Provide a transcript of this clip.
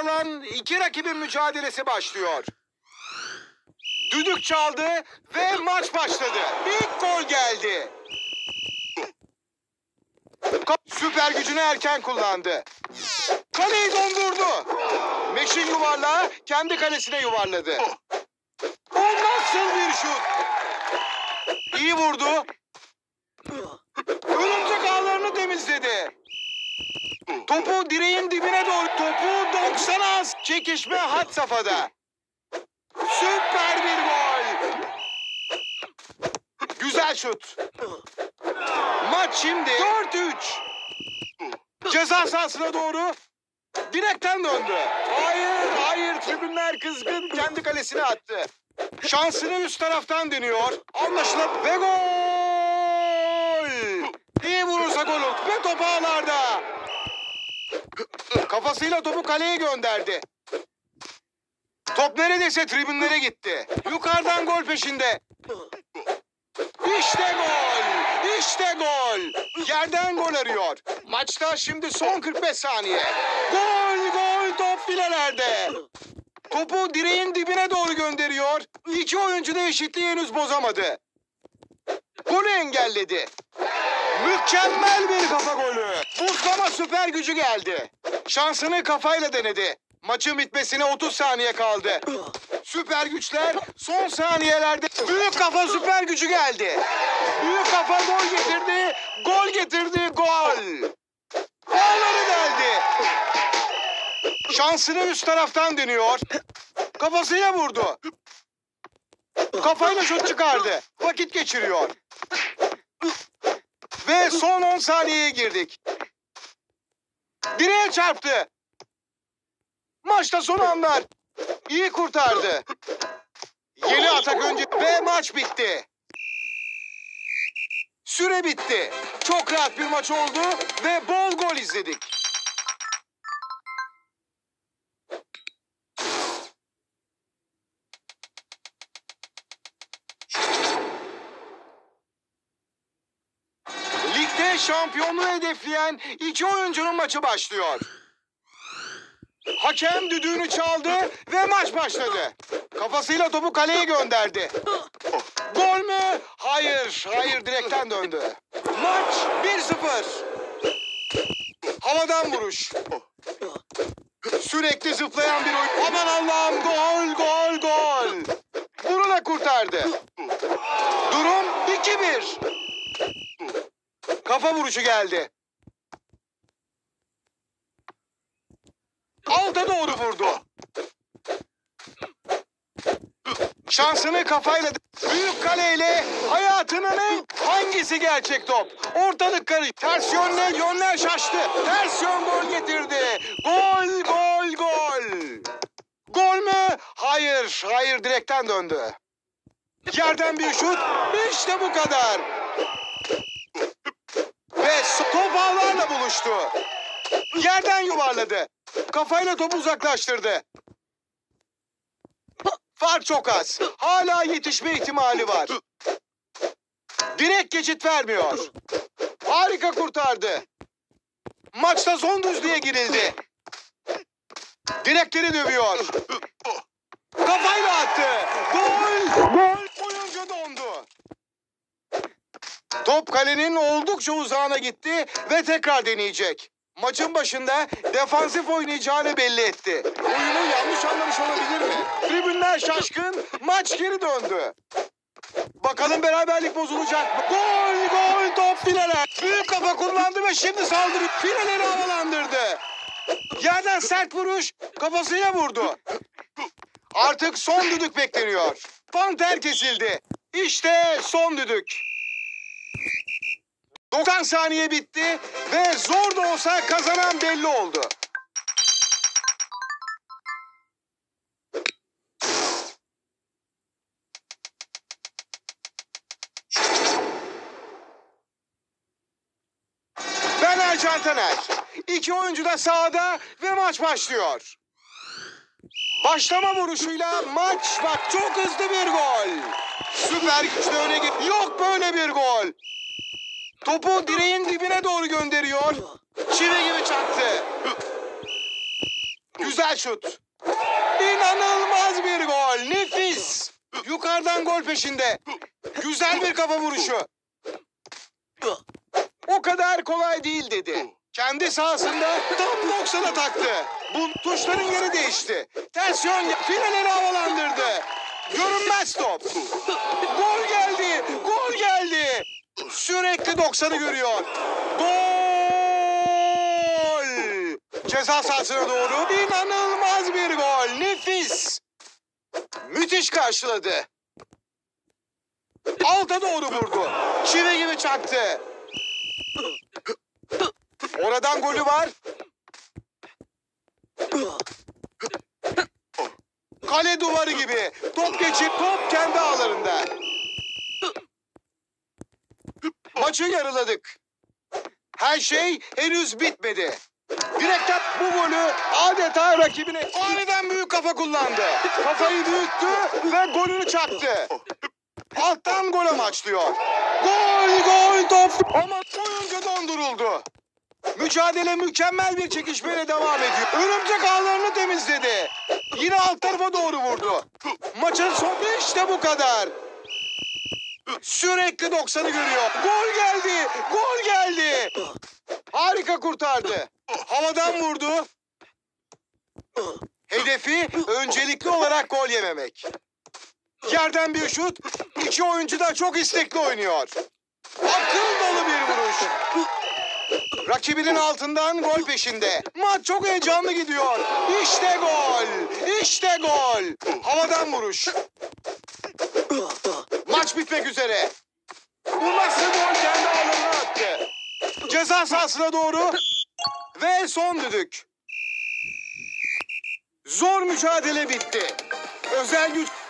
alan iki rakibin mücadelesi başlıyor. Düdük çaldı ve maç başladı. İlk gol geldi. Süper gücünü erken kullandı. Kaleyi dondurdu. Meşin yuvarlağı kendi kalesine yuvarladı. O nasıl bir şut? İyi vurdu. Örümcek ağlarını temizledi. Topu direğin dibine doğru. Topu 90 az. Çekişme had safhada. Süper bir gol. Güzel şut. Maç şimdi 4-3. Ceza sahasına doğru. Direkten döndü. Hayır. Tribünler kızgın. Kendi kalesine attı. Şansını üst taraftan deniyor. Anlaşılan ve gol. İyi vurursa gol olur. Ve top ağlarda. Kafasıyla topu kaleye gönderdi. Top neredeyse tribünlere gitti. Yukarıdan gol peşinde. İşte gol. İşte gol. Yerden gol arıyor. Maçta şimdi son 45 saniye. Gol. Top filelerde. Topu direğin dibine doğru gönderiyor. İki oyuncu da eşitliği henüz bozamadı. Golü engelledi. Mükemmel bir kafa golü. Buzlama süper gücü geldi. Şansını kafayla denedi. Maçın bitmesine 30 saniye kaldı. Süper güçler son saniyelerde. Büyük kafa süper gücü geldi. Büyük kafa gol getirdi. Gol. Ağları deldi. Şansını üst taraftan deniyor. Kafasıyla vurdu. Kafayla şut çıkardı. Vakit geçiriyor. Ve son 10 saniyeye girdik. Direğe çarptı. Maçta son anlar. İyi kurtardı. Yeni atak önce ve maç bitti. Süre bitti. Çok rahat bir maç oldu ve bol gol izledik. Ligde şampiyonluğu hedefleyen iki oyuncunun maçı başlıyor. Hakem düdüğünü çaldı ve maç başladı. Kafasıyla topu kaleye gönderdi. Gol mü? Hayır, direkten döndü. Maç 1-0. Havadan vuruş. Sürekli zıplayan bir oyun. Aman Allah'ım, gol. Bunu da kurtardı. Durum 2-1. Kafa vuruşu geldi. Alta doğru vurdu. Şansını kafayla büyük kaleyle hayatının hangisi gerçek top? Ortalık karıştı. Ters yönler şaştı. Ters yön gol getirdi. Gol. Gol mü? Hayır direkten döndü. Yerden bir şut. İşte bu kadar. Ve top ağlarla buluştu. Yerden yuvarladı. Kafayla topu uzaklaştırdı. Fark çok az. Hala yetişme ihtimali var. Direkt geçit vermiyor. Harika kurtardı. Maçta son düzlüğe girildi. Direkleri dövüyor. Kafayla attı. Gol. Oyuncu dondu. Top kalenin oldukça uzağına gitti ve tekrar deneyecek. Maçın başında defansif oynayacağını belli etti. Oyunu yanlış anlamış olabilir mi? Tribünler şaşkın, maç geri döndü. Bakalım beraberlik bozulacak mı? Gol, top fileler. Büyük kafa kullandı ve şimdi saldırı. Fileleri havalandırdı. Yerden sert vuruş, kafasıyla vurdu. Artık son düdük bekleniyor. Panter kesildi. İşte son düdük. 90 saniye bitti ve zor da olsa kazanan belli oldu. Ben Ercan Taner. İki oyuncu da sahada ve maç başlıyor. Başlama vuruşuyla maç bak çok hızlı bir gol. Süper güçlü öne gitti. Yok böyle bir gol. Topu direğin dibine doğru gönderiyor. Çivi gibi çaktı. Güzel şut. İnanılmaz bir gol. Nefis. Yukarıdan gol peşinde. Güzel bir kafa vuruşu. O kadar kolay değil dedi. Kendi sahasında tam 90'a taktı. Bu tuşların yeri değişti. Ters yön fileleri havalandırdı. Görünmez top. Gol geldi. Gol geldi. Sürekli 90'ı görüyor. Gol! Ceza sahasına doğru inanılmaz bir gol. Nefis. Müthiş karşıladı. Alta doğru vurdu. Çivi gibi çaktı. Oradan golü var. Kale duvarı gibi. Top geçip top kendi ağlarında. Maçı yarıladık. Her şey henüz bitmedi. Direkten bu golü adeta rakibine aniden büyük kafa kullandı. Kafayı büyüttü ve golünü çaktı. Alttan gol amaçlıyor. Gol gol top ama oyuncu donduruldu. Mücadele mükemmel bir çekişmeyle devam ediyor. Örümcek ağlarını temizledi. Yine alt tarafa doğru vurdu. Maçın sonu işte bu kadar. Sürekli 90'ı görüyor. Gol geldi. Gol geldi. Harika kurtardı. Havadan vurdu. Hedefi öncelikli olarak gol yememek. Yerden bir şut. İki oyuncu da çok istekli oynuyor. Akıl dolu bir vuruş. Rakibinin altından gol peşinde. Maç çok heyecanlı gidiyor. İşte gol. İşte gol. Havadan vuruş. Maç bitmek üzere. Bu nasıl gol kendi ağlarına attı. Ceza sahasına doğru. Ve son düdük. Zor mücadele bitti. Özel güç